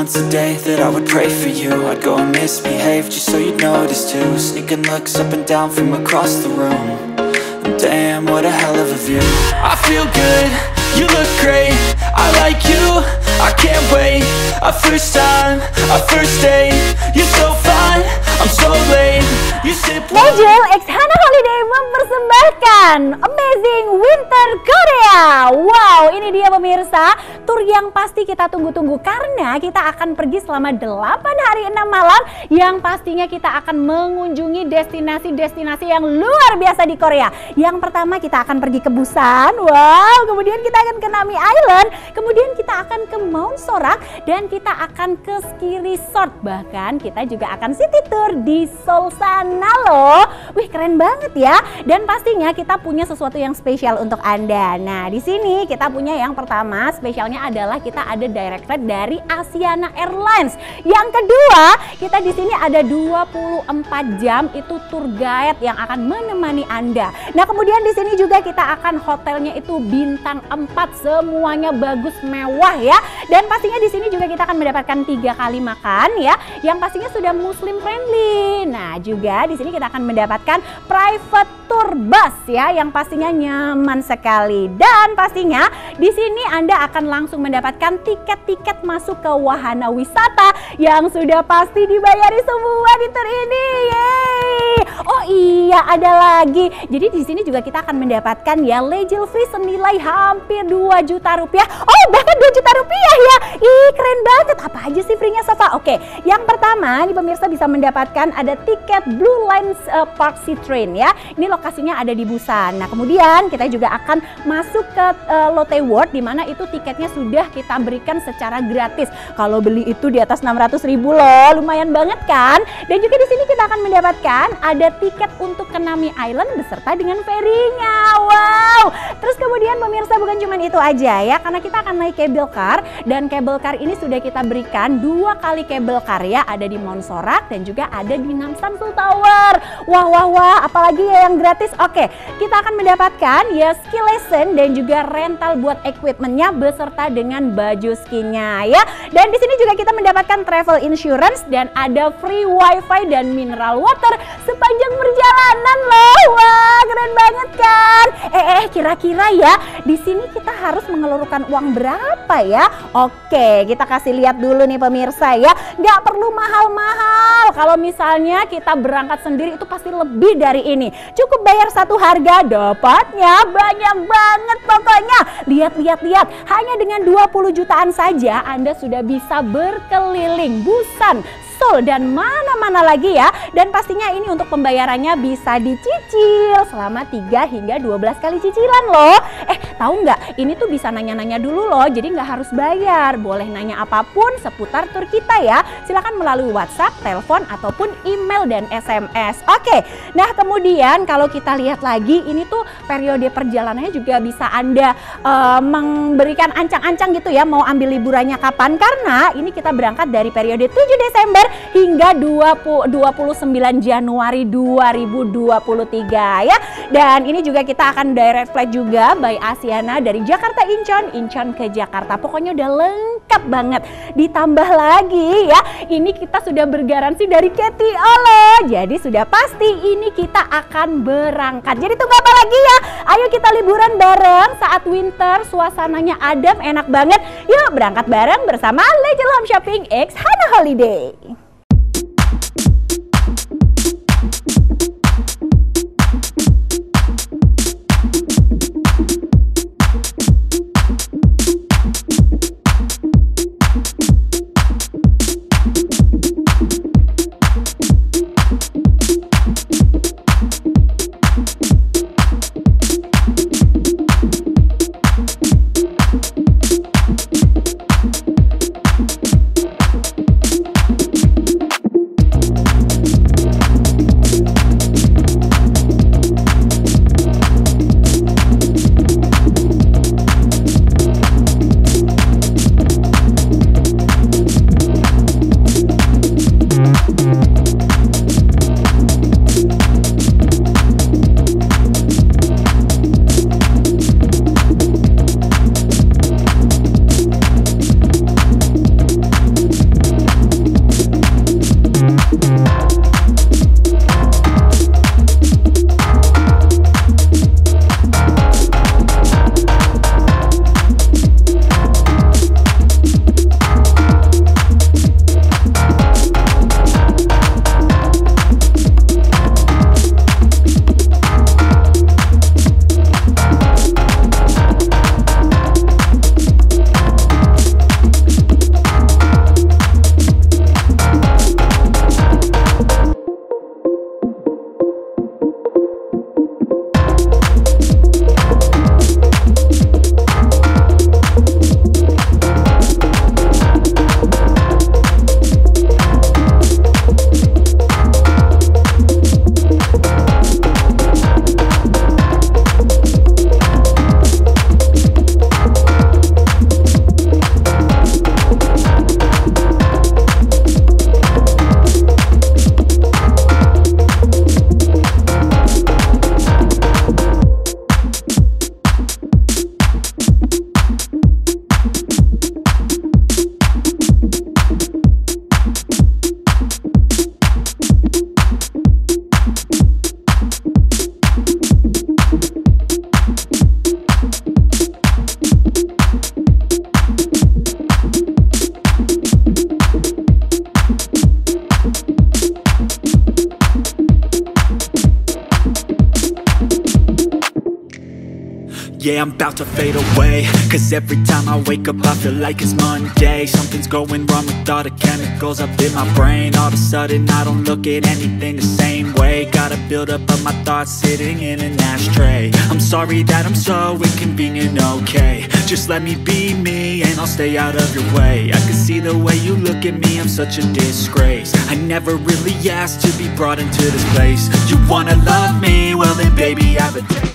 once a day that I would pray for you. I'd go and misbehave just so you'd notice too. Sneaking looks up and down from across the room. And damn, what a hell of a view. I feel good, you look great, I like you, I can't wait. A first time, a first date, you're so fine, I'm so late. You sip Majel X Hana Holiday mempersembahkan Amazing Winter Korea. Wow, ini dia pemirsa, tur yang pasti kita tunggu-tunggu karena kita akan pergi selama 8 hari 6 malam yang pastinya kita akan mengunjungi destinasi-destinasi yang luar biasa di Korea. Yang pertama kita akan pergi ke Busan, wow, kemudian kita akan ke Nami Island, kemudian kita akan ke Mount Sorak, dan kita akan ke ski resort. Bahkan kita juga akan city tour di Seoul sana loh. Wih, keren banget ya. Dan pastinya kita punya sesuatu yang spesial untuk Anda. Nah, di sini kita punya yang pertama, spesialnya adalah kita ada direct flight dari Asiana Airlines. Yang kedua, kita di sini ada 24 jam itu tour guide yang akan menemani Anda. Nah, kemudian di sini juga kita akan hotelnya itu bintang 4, semuanya bagus, mewah ya. Dan pastinya di sini juga kita akan mendapatkan 3 kali makan ya, yang pastinya sudah muslim friendly. Nah, juga di sini kita akan mendapatkan private tour bus ya, yang pastinya nyaman sekali. Dan pastinya di sini Anda akan langsung mendapatkan tiket-tiket masuk ke wahana wisata yang sudah pasti dibayari semua di tour ini. Yeay! Oh iya, ada lagi. Jadi di sini juga kita akan mendapatkan ya legend free senilai hampir 2 juta rupiah. Oh, bahkan 2 juta rupiah ya. Ih, keren banget. Apa aja sih free-nya, Safa? Oke, yang pertama ini pemirsa bisa mendapatkan ada tiket Blue Line Park Sea Train ya. Ini lokasinya ada di Busan. Nah, kemudian kita juga akan masuk ke Lotte World, di mana itu tiketnya sudah kita berikan secara gratis. Kalau beli itu di atas 600.000 loh, lumayan banget kan? Dan juga di sini kita akan mendapatkan ada tiket untuk ke Nami Island beserta dengan ferinya. Wow! Terus kemudian pemirsa bukan cuma itu aja ya, karena kita akan naik cable car, dan cable car ini sudah kita berikan 2 kali cable car ya, ada di Mount Sorak dan juga ada di Namsan Seoul Tower. Wah wah wah, apalagi ya yang gratis? Oke, kita akan mendapatkan ya ski lesson dan juga rental buat equipmentnya beserta dengan baju skinya ya. Dan di sini juga kita mendapatkan travel insurance dan ada free wifi dan mineral water sepanjang perjalanan loh. Wah, keren banget kan? Kira-kira ya di sini kita harus mengeluarkan uang berapa ya? Oke, kita kasih lihat dulu nih pemirsa ya. Nggak perlu mahal-mahal. Kalau misalnya kita berangkat sendiri itu pasti lebih dari ini. Cukup bayar satu harga, dapatnya banyak banget pokoknya. Lihat, hanya dengan 20 jutaan saja Anda sudah bisa berkeliling Busan, Seoul, dan mana-mana lagi ya. Dan pastinya ini untuk pembayarannya bisa dicicil selama 3 hingga 12 kali cicilan loh. Tahu nggak? Ini tuh bisa nanya-nanya dulu loh, jadi nggak harus bayar. Boleh nanya apapun seputar tur kita ya. Silakan melalui WhatsApp, telepon, ataupun email dan SMS. Oke, nah kemudian kalau kita lihat lagi, ini tuh periode perjalanannya juga bisa Anda memberikan ancang-ancang gitu ya, mau ambil liburannya kapan. Karena ini kita berangkat dari periode 7 Desember hingga 29 Januari 2023 ya. Dan ini juga kita akan direct flight juga by Asiana dari Jakarta Incheon ke Jakarta. Pokoknya udah lengkap banget. Ditambah lagi ya, ini kita sudah bergaransi dari KTO loh. Jadi sudah pasti ini kita akan berangkat. Jadi tunggu apa lagi ya? Ayo kita liburan bareng saat winter, suasananya adem, enak banget. Yuk berangkat bareng bersama Legend Home Shopping X Hana Holiday. Yeah, I'm about to fade away, cause every time I wake up I feel like it's Monday. Something's going wrong with all the chemicals up in my brain. All of a sudden I don't look at anything the same way. Got a buildup of my thoughts sitting in an ashtray. I'm sorry that I'm so inconvenient, okay. Just let me be me and I'll stay out of your way. I can see the way you look at me, I'm such a disgrace. I never really asked to be brought into this place. You wanna love me? Well then baby, have a taste.